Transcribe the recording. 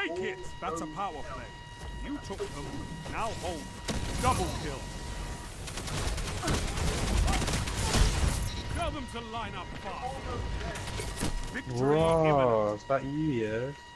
Take it! That's a power play. You took them. Now hold. Double kill. Tell them to line up fast. Victory imminent. 와, 4-2에